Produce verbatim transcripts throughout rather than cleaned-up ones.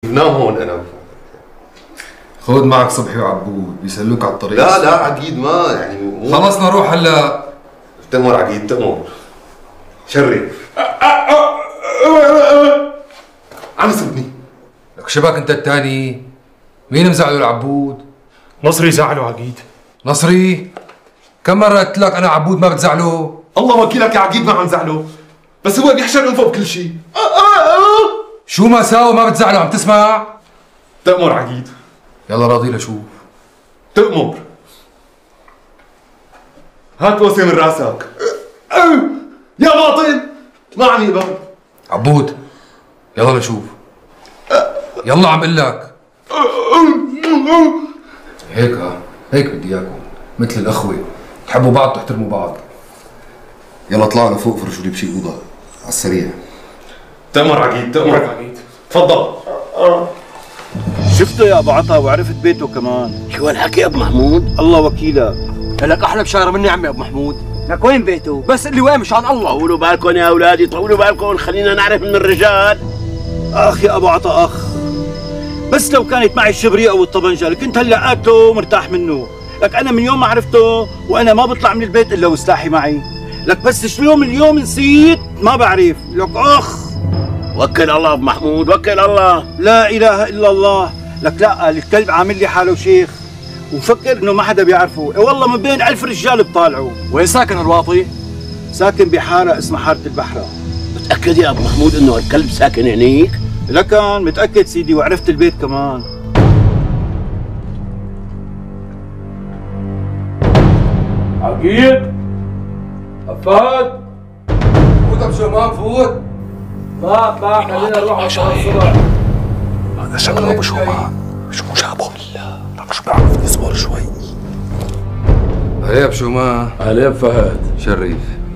بنام هون انا. خذ معك صبحي وعبود بيسلوك على الطريق. لا لا عقيد ما يعني مو... خلصنا روح هلا. تأمر عقيد تأمر. شرف. عم يسبني. لك شبك انت الثاني؟ مين مزعله العبود؟ نصري زعله عقيد. نصري؟ كم مرة قلت لك أنا عبود ما بتزعله؟ الله وكيلك يا عقيد ما عم زعله، بس هو بيحشر انفه بكل شيء. شو ما ساوى ما بتزعله، عم تسمع؟ تأمر عقيد. يلا راضي لشوف. تأمر. هات بوسه من راسك. يا باطل ما عم يقبل. عبود يلا لشوف. يلا عم قل لك. هيك ها هيك بدي اياكم مثل الاخوه، تحبوا بعض تحترموا بعض. يلا اطلعوا لفوق فرشوا لي بشي اوضه على السريع. تأمر عقيد تأمر عقيد. تفضل. شفته يا ابو عطا وعرفت بيته كمان. شو هالحكي يا ابو محمود؟ الله وكيلك. لك احلى بشاره مني عمي ابو محمود. لك وين بيته؟ بس اللي وين مشان الله. طولوا بالكم يا اولادي، طولوا بالكم، خلينا نعرف من الرجال. اخ يا ابو عطا اخ، بس لو كانت معي الشبريه او الطبنجه كنت هلا قاتله ومرتاح منه. لك انا من يوم ما عرفته وانا ما بطلع من البيت الا وسلاحي معي. لك بس شلون اليوم نسيت ما بعرف. لك اخ وكل الله ابو محمود، وكل الله. لا اله الا الله. لك لا الكلب عامل لي حاله شيخ ومفكر انه ما حدا بيعرفه. إيه والله من بين ألف رجال بطالعه. وين ساكن الواطي؟ ساكن بحاره اسمها حاره البحره. متاكد يا ابو محمود انه الكلب ساكن هنيك؟ لكن متاكد سيدي وعرفت البيت كمان. عقيد فهد فوت ابو شومان فوت. ما ما خلينا نروح على الصبح. هذا شكله ابو شومان. شو جابه؟ لك شو بيعرف يصبر شوي. هلا ابو شومان. عليه فهد. شريف.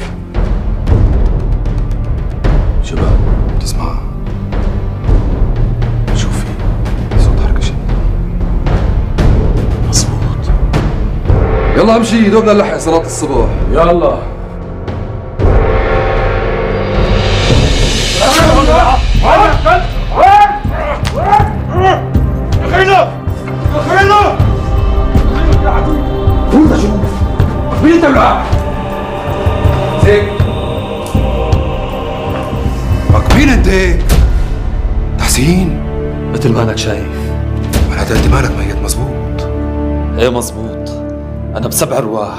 شباب تسمع؟ شو في؟ صوت حركة مظبوط. يلا امشي دوبنا نلحق صلاة الصبح. يلا دخينا دخينا. فوت اشوف مين انت بالعقل؟ زيك لك مين انت؟ تحسين مثل ما انك شايف. معناتها انت مالك ميت مزبوط. ايه مزبوط، انا بسبع ارواح.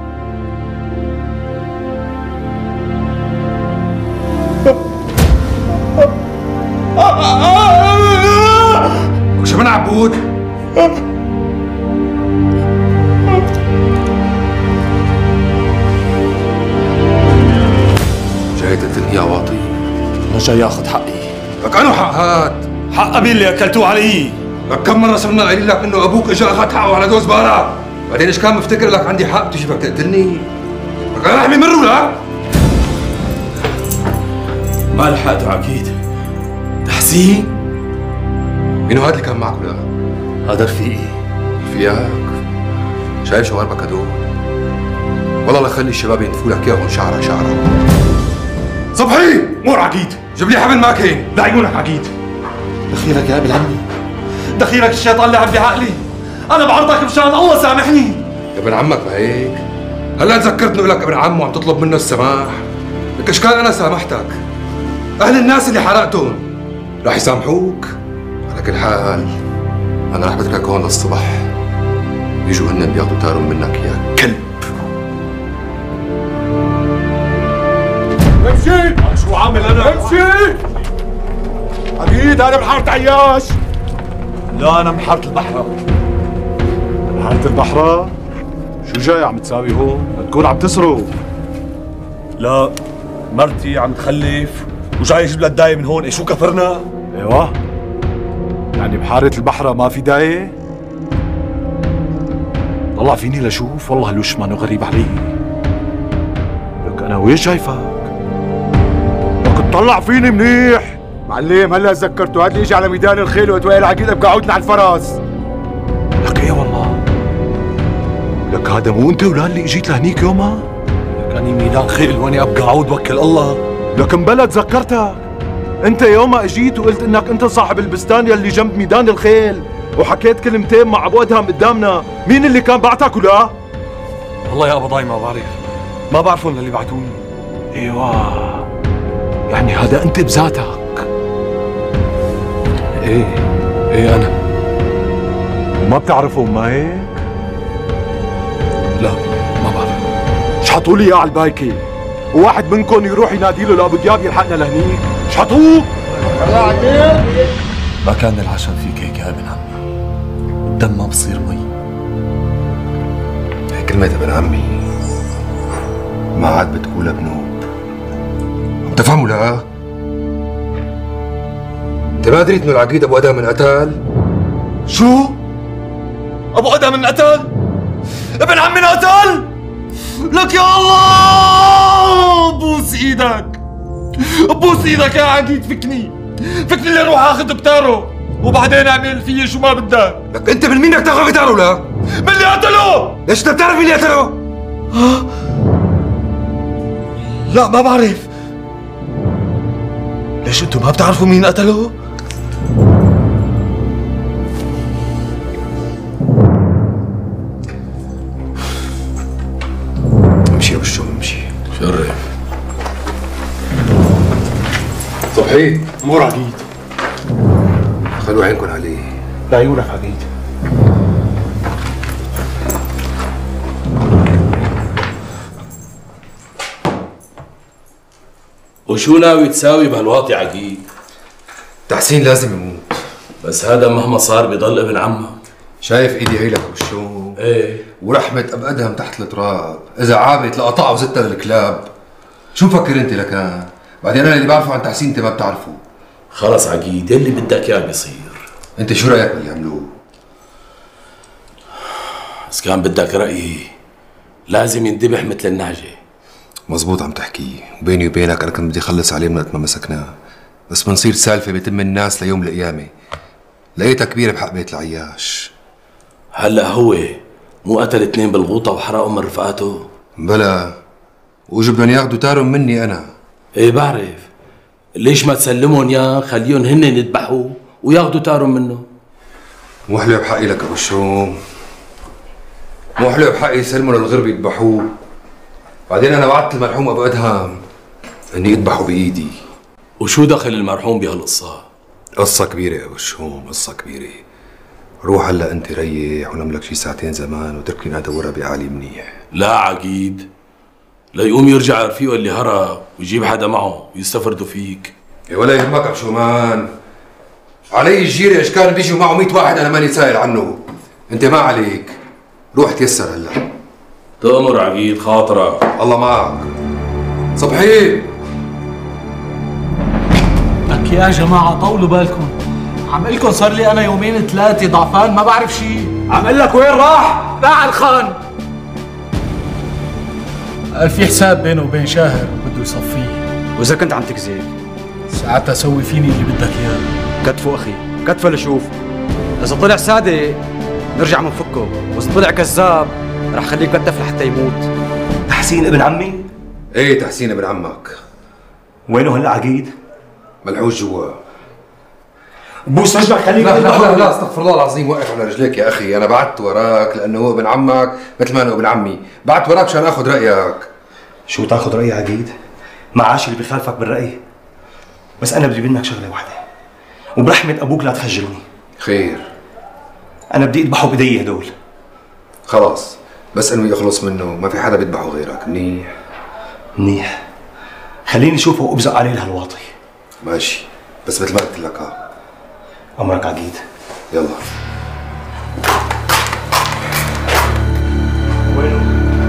شو من عبود؟ جاي تقتلني يا واطي؟ انا جاي اخذ حقي. لك انو حق هاد؟ حق ابي اللي اكلتوه علي. لك كم مرة صرنا قايلين لك انه ابوك اجى اخذ حقه على جوز بارا، بعدين ايش كان مفتكر لك عندي حق تجي بدك تقتلني؟ لك انا احمي منه لا؟ ما لحقته عقيد. تحسين؟ مين هاد اللي كان معك ولا؟ هذا رفيقي. رفيقك؟ شايف شواربك هدول؟ والله لا خلي الشباب ينتفوا لك اياهم شعره شعره. صبحي! مور عقيد. جيب لي حبل ماكين. لعيونك عقيد. دخيلك يا ابن عمي. دخيلك الشيطان لعب بعقلي. انا بعرضك مشان الله سامحني. يا ابن عمك ما هيك؟ هلا تذكرت انه لك ابن عم وعم تطلب منه السماح؟ لك ايش كان انا سامحتك؟ اهل الناس اللي حرقتهم راح يسامحوك؟ على كل حال انا راح بتركك هون للصبح، بيجوا هن بياخذوا تارم منك يا كلب. امشي. شو عامل انا؟ امشي. عقيد انا بحارة عياش. لا انا بحاره البحره. بحارة البحرة؟ شو جاي عم تساوي هون؟ تكون عم تسرق. لا مرتي عم تخلف وجاي اجيب لها الداية من هون. ايه شو كفرنا؟ ايوه يعني بحارة البحرة ما في داية؟ طلع فيني لشوف، والله هالوش مانو غريب علي. لك انا وين شايفك؟ لك تطلع فيني منيح. معلم هلا تذكرته، هاد اللي اجى على ميدان الخيل وتوائل عقيد ابقى عودنا على الفرس. لك ايه والله. لك هذا مو انت ولا اللي اجيت لهنيك يومها؟ لك اني ميدان خيل واني ابقى عود وكل الله. لك مبلا تذكرتك. انت يوم ما اجيت وقلت انك انت صاحب البستان يلي جنب ميدان الخيل وحكيت كلمتين مع ابو ادهم قدامنا، مين اللي كان بعتك ولا؟ والله يا ابو ضاي ما بعرف، ما بعرفهم اللي بعتوني. ايوه، يعني هذا انت بذاتك. ايه ايه انا. وما بتعرفهم ما هيك؟ لا ما بعرف. شحطوا لي اياه على البايكي، وواحد منكم يروح ينادي له لابو دياب يلحقنا لهنيك، شحطوه. ما كان العشم فيك هيك يا ابن عمي، الدم ما بصير مي. هي كلمة ابن عمي ما عاد بتقولها بنوب، عم تفهموا لا؟ انت ما دريت انه العقيد ابو ادهم انقتل؟ شو؟ ابو ادهم انقتل؟ ابن عمي انقتل؟ لك يا الله، بوس ايدك بوس ايدك يا عقيد، فكني فكني اللي اروح اخذ بتاره وبعدين اعمل فيي شو ما بدك. لك انت من مين بدك تاخذ بتاره لا؟ من اللي قتله. ليش انت بتعرف مين اللي قتله؟ لا ما بعرف. ليش انتم ما بتعرفوا مين قتله؟ امشي يا بالشوم امشي. شرف. صبحي امور عقيد. خلوا عينكم عليه. لعيونك عقيد. وشو ناوي تساوي بهالواطي عقيد؟ تحسين لازم يموت. بس هذا مهما صار بضل ابن عمك. شايف ايدي هيلك بالشوم؟ ايه. ورحمة اب ادهم تحت التراب، اذا عابت لقطعها وزتها للكلاب. شو مفكر انت لكان؟ بعدين انا اللي بعرفه عن تحسين انت ما بتعرفه. خلص عقيد، يلي بدك اياه بيصير. انت شو رايك باللي عملوه؟ بس كان بدك رايي لازم يندبح مثل النعجه. مزبوط عم تحكي، وبيني وبينك انا كنت بدي اخلص عليه من وقت ما مسكناه، بس بنصير سالفه بيتم الناس ليوم القيامه. لقيتها كبيره بحق بيت العياش. هلا هو مو قتل اثنين بالغوطه وحرقهم من رفقاته؟ بلا، واجوا بدهم ياخذوا تارهم مني انا. ايه بعرف. ليش ما تسلمهم يا خليهم هن يذبحوا وياخذوا تارهم منه؟ مو حلو بحقي لك ابو الشوم، مو حلو بحقي يسلموا للغرب يذبحوه. بعدين انا وعدت المرحوم ابو ادهم اني يذبحوا بايدي. وشو دخل المرحوم بهالقصه؟ قصة كبيرة يا ابو الشوم، قصة كبيرة. روح هلا انت ريح ونم لك شي ساعتين زمان وتركني ادورها بعالي منيح. لا عقيد، ليقوم يرجع رفيقه اللي هرب ويجيب حدا معه ويستفردوا فيك. يا ولا يهمك ابو شومان، علي الجيري اشكال بيجوا معه مية واحد انا ماني سائل عنه. انت ما عليك، روح تيسر هلا. تأمر عقيد خاطرك. الله معك. صبحي لك يا جماعة طولوا بالكم، عم لكم صار لي أنا يومين ثلاثة ضعفان ما بعرف شيء. عم قل لك وين راح؟ راح الخان. قال في حساب بينه وبين شاهر بده يصفيه. وإذا كنت عم تكذب ساعتها سوي فيني اللي بدك إياه. كتفه أخي، كتفه لشوف. إذا طلع صادق نرجع منفكه، وإذا طلع كذاب رح خليه يكتف لحتى يموت. تحسين ابن عمي؟ ايه تحسين ابن عمك. وينه هلا عقيد؟ ملحوش جوا. بوس رجلك خليك. لا لا لا لا استغفر الله العظيم، وقف على رجليك يا اخي. انا بعت وراك لانه هو ابن عمك مثل ما انا ابن عمي، بعت وراك عشان اخذ رايك. شو تاخذ رايي عقيد؟ ما عاش اللي بخالفك بالراي. بس انا بدي منك شغله واحده، وبرحمه ابوك لا تخجلني. خير. انا بدي اذبحه بايدي هدول. خلاص، بس انه يخلص منه، ما في حدا بيذبحه غيرك. منيح منيح. خليني اشوفه وابزق عليه لهالواطي. ماشي، بس مثل ما قلت لك. ها امرك عقيد. يلا. وينه؟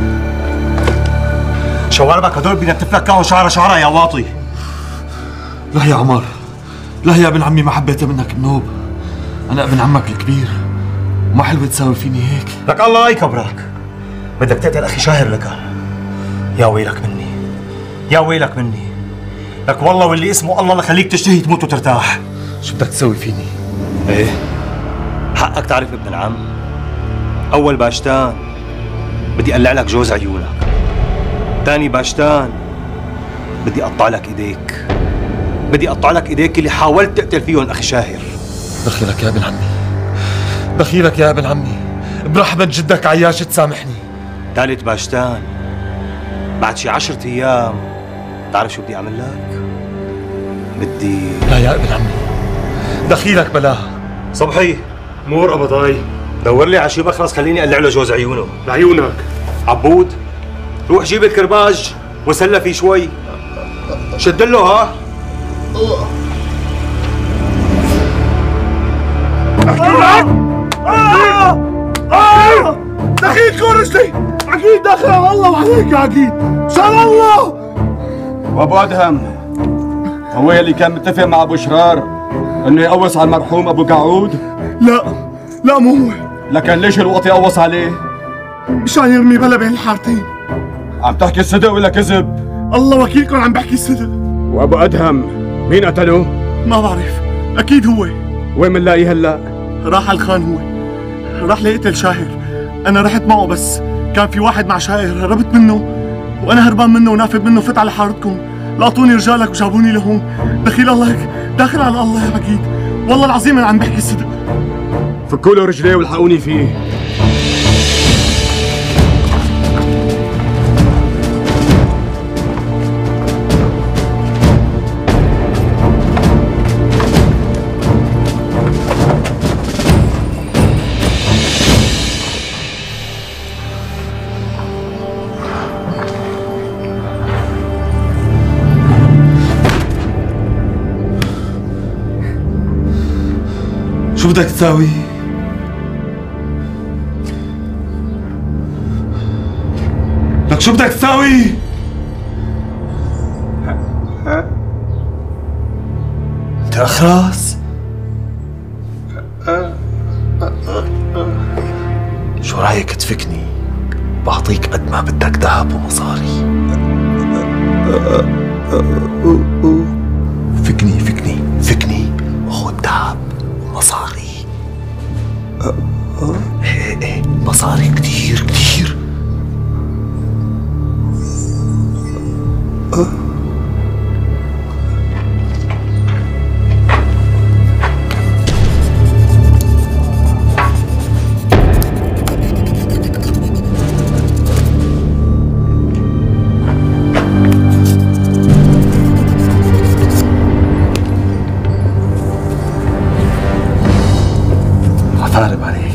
شواربك هدول بدنا تفلكاهم شعره شعره يا واطي. لا يا عمر، لا يا ابن عمي، ما حبيت منك بنوب. أنا ابن عمك الكبير وما حلوة تساوي فيني هيك. لك الله يكبرك، بدك تقتل اخي شاهر لك. يا ويلك مني، يا ويلك مني. لك والله واللي اسمه الله لخليك تشتهي تموت وترتاح. شو بدك تسوي فيني؟ ايه حقك تعرف ابن العم. اول باشتان بدي اقلع لك جوز عيونك، ثاني باشتان بدي اقطع لك ايديك، بدي اقطع لك ايديك اللي حاولت تقتل فيهم اخي شاهر. دخيلك يا ابن عمي، دخيلك يا ابن عمي، برحمة جدك عياش تسامحني. ثالث باشتان، بعد شي عشرة ايام بتعرف شو بدي اعمل لك؟ بدي لا يا ابن عمي، دخيلك بلاها. صبحي مور قبضاي، دور لي على شي بخرس خليني اقلع له جوز عيونه. لعيونك. عبود روح جيب الكرباج وسلى فيه شوي. شد له ها. دخيل كون رجلي، عقيد دخل على الله وعليك يا عقيد، شان الله. وابو ادهم هو يلي كان متفق مع ابو شرار انه يقوص على المرحوم ابو قعود؟ لا لا مو هو. لكن ليش الوقت يقوص عليه؟ مشان يرمي بلا بين الحارتين. عم تحكي الصدق ولا كذب؟ الله وكيلكم عم بحكي الصدق. وابو ادهم مين قتله؟ ما بعرف، اكيد هو. وين بنلاقيه هلا؟ راح على الخان هو، راح ليقتل شاهر. انا رحت معه بس كان في واحد مع شاهر، هربت منه وانا هربان منه ونافد منه، فت على حارتكم، لقطوني رجالك وجابوني لهون. دخيل الله هيك داخل على الله يا عقيد، والله العظيم انا عم بحكي الصدق. فكوا له رجليه والحقوني فيه. شو بدك تساوي؟ لك شو بدك تساوي؟ انت اخرس؟ شو رايك تفكني؟ بعطيك قد ما بدك ذهب ومصاري. فكني فكني فكني وخذ ذهب ومصاري. ايه ايه مصاري كتير كتير. عفارم عليك.